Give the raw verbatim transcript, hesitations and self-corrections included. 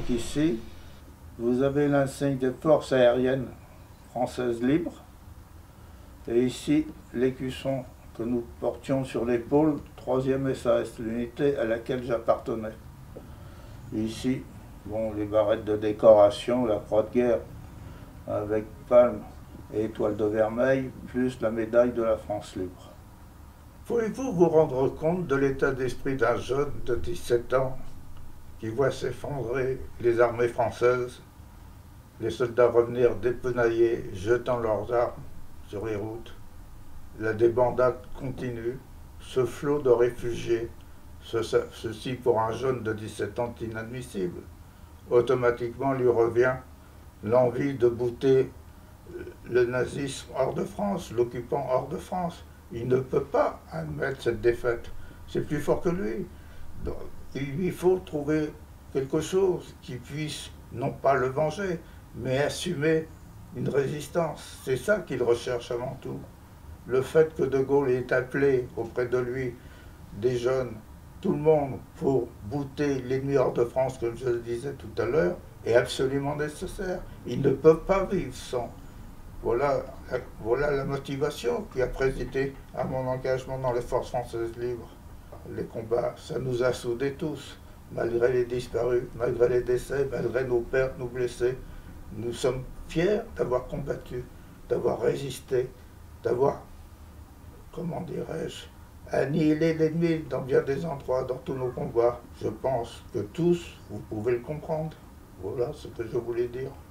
Donc ici, vous avez l'insigne des forces aériennes françaises libres. Et ici, l'écusson que nous portions sur l'épaule, troisième S A S, l'unité à laquelle j'appartenais. Ici, bon, les barrettes de décoration, la croix de guerre avec palme et étoile de vermeil, plus la médaille de la France libre. Pouvez-vous vous rendre compte de l'état d'esprit d'un jeune de dix-sept ans qui voit s'effondrer les armées françaises, les soldats revenir dépenaillés, jetant leurs armes sur les routes, la débandade continue, ce flot de réfugiés, ce, ceci pour un jeune de dix-sept ans est inadmissible. Automatiquement lui revient l'envie de bouter le nazisme hors de France, l'occupant hors de France. Il ne peut pas admettre cette défaite. C'est plus fort que lui. Donc, il lui faut trouver quelque chose qui puisse, non pas le venger, mais assumer une résistance. C'est ça qu'il recherche avant tout. Le fait que De Gaulle ait appelé auprès de lui des jeunes, tout le monde, pour bouter l'ennemi hors de France, comme je le disais tout à l'heure, est absolument nécessaire. Ils ne peuvent pas vivre sans. Voilà, voilà la motivation qui a présidé à mon engagement dans les forces françaises libres. Les combats, ça nous a soudés tous, malgré les disparus, malgré les décès, malgré nos pertes, nos blessés. Nous sommes fiers d'avoir combattu, d'avoir résisté, d'avoir, comment dirais-je, annihilé l'ennemi dans bien des endroits, dans tous nos combats. Je pense que tous, vous pouvez le comprendre. Voilà ce que je voulais dire.